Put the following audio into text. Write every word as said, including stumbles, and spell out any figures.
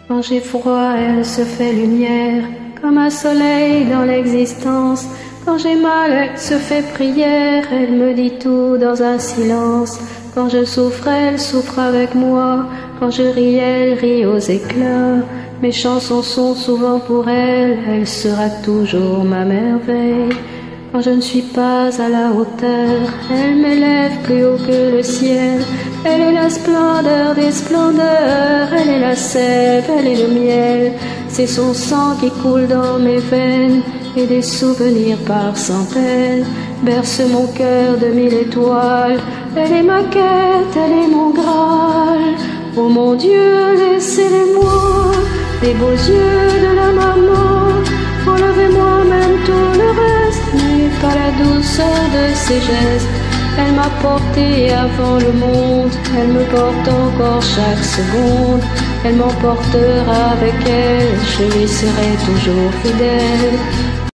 Quand j'ai froid, elle se fait lumière, comme un soleil dans l'existence. Quand j'ai mal, elle se fait prière, elle me dit tout dans un silence. Quand je souffre, elle souffre avec moi, quand je ris, elle rit aux éclats. Mes chansons sont souvent pour elle, elle sera toujours ma merveille. Quand je ne suis pas à la hauteur, elle m'élève plus haut que le ciel. Elle est la splendeur des splendeurs, elle est la sève, elle est le miel. C'est son sang qui coule dans mes veines, et des souvenirs par centaines bercent mon cœur de mille étoiles. Elle est ma quête, elle est mon Graal. Oh mon Dieu, laissez-les-moi, des beaux yeux de la maman. Enlevez-moi même tout le reste, mais pas la douceur de ses gestes. Elle m'a porté avant le monde, elle me porte encore chaque seconde. Elle m'emportera avec elle, je lui serai toujours fidèle.